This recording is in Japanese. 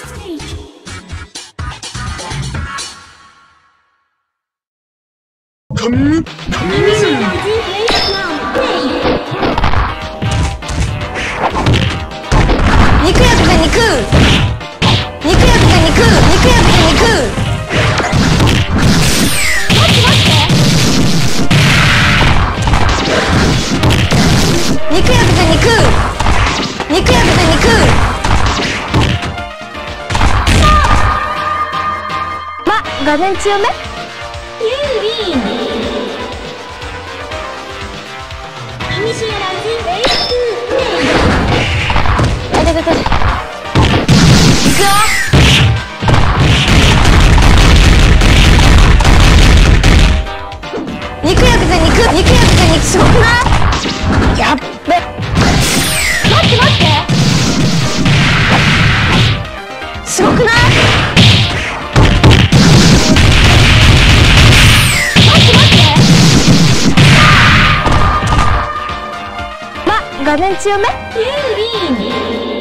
画面強め？ 有利。イニシアライズレイスプレイ。 あれだ。行くよ。肉焼くぜ肉すごくない？やっべ。待ってすごくない？画面強め？ 有利。